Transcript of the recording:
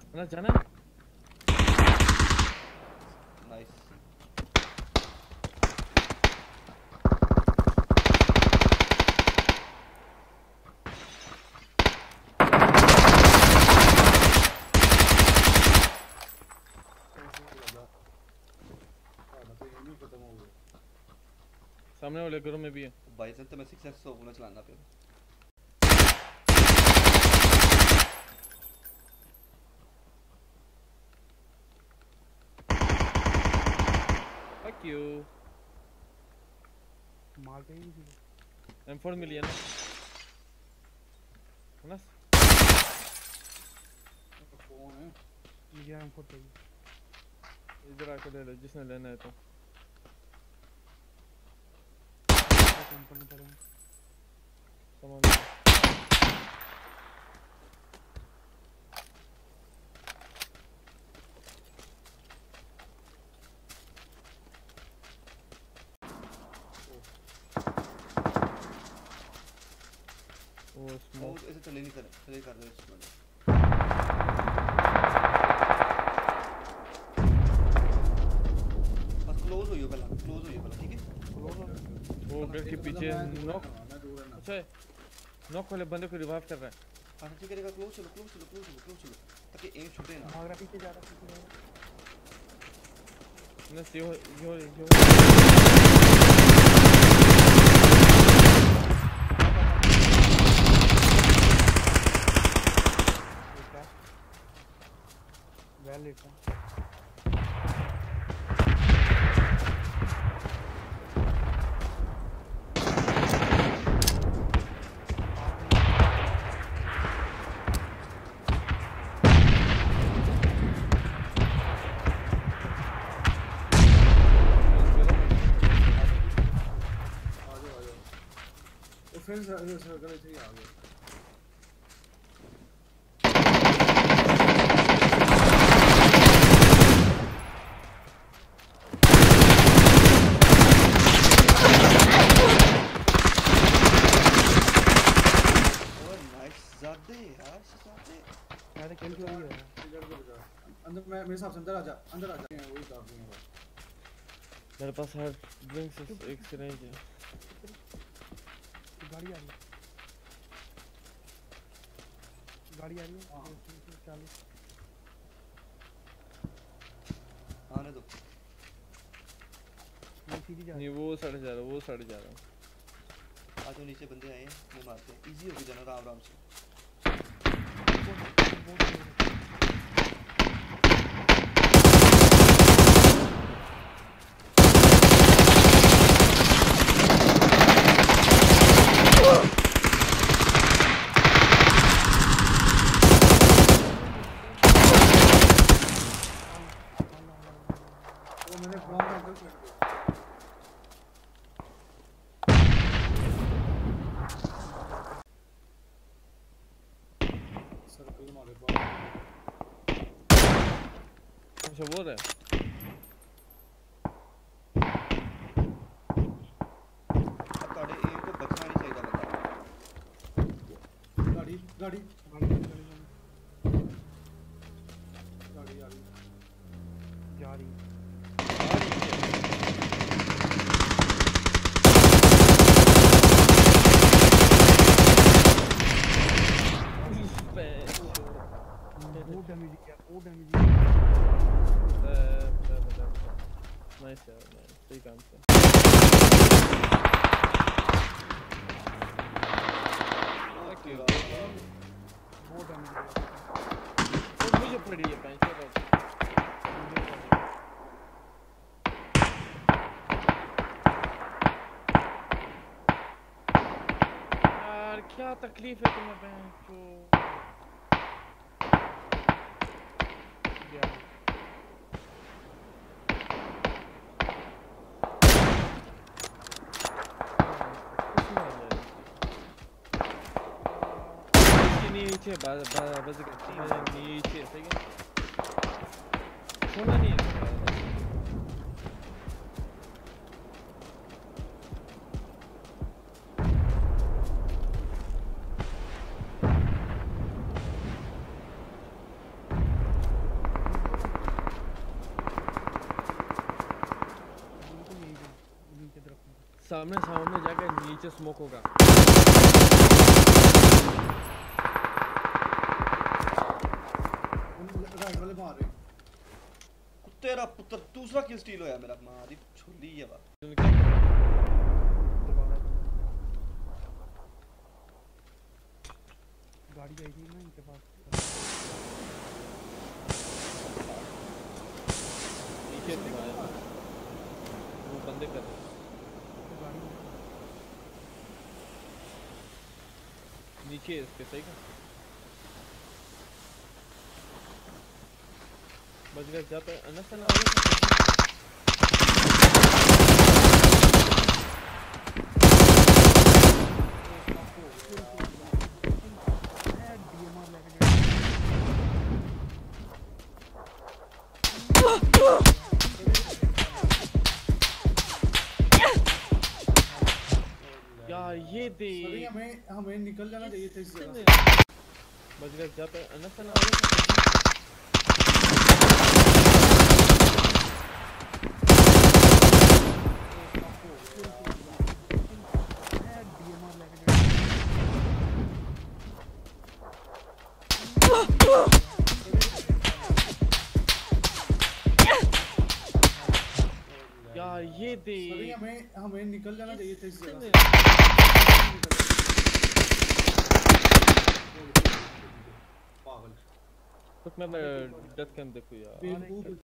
ना जाना नाइस सामने वाले घरों में भी है भाई साहब तो मैं 6x होना चलाना पे fuck you मार के ही M4 मिली है ना फोन है मुझे M4 चाहिए इधर आकर ले लो जिसने लेना है तो कंपनी पड़े सामान वो स्मोक ऐसे चले नहीं कर दो इसमें बस क्लोज होइयो पहला ठीक है वो घर के पीछे नॉक अच्छा नॉक वाले बंदे को रिवाइव कर रहा है हां ठीक करेगा क्लोज चलो ताकि एम छूटे ना भाग रहा पीछे जा रहा ना यो वैलिड है फिर सर्कल इधर ही आ गया यार किल क्यों नहीं हो रहा अंदर मैं मेरे हिसाब से अंदर आ जा वही काफी है मेरे पास हर ड्रिंक्स एक सिरिंज है गाड़ी आ रही है चालू आने दो नहीं वो सड़ जा रहा आज तो नीचे बंदे आए हैं वो मारते हैं इजी हो गया जाना आराम से अच्छा वो है अब थोड़े ए को बचना नहीं चाहिए बंदा गाड़ी आ रही जा रही वो डैमेज नाइस यार सही काम से वो डैमेज मुझे पड़ी है पैंच यार क्या तकलीफ है तुम्हें पैंच को नीचे बस नीचे सही है छोड़ना नहीं है सामने सामने जाके नीचे स्मोक होगा। राइट वाले मार रहे तेरा पुत्र दूसरा किल स्टील होया मेरा मारी छोली है बात। गाड़ी आई थी ना इनके पास। नीचे तुम्हारे वो बंदे कर गाड़ी नीचे है इसके, सही का बच गया जाता है अनस ना डीएमआर लेके यार ये दे अभी हमें हमें निकल जाना चाहिए था इस जगह से। बच गया जाता है अनस ना डीएमआर लेके यार ये दे अभी हमें हमें निकल जाना चाहिए था इस जगह से। पागल कुछ मैं डेथ कैम देखो यार। बेवकूफ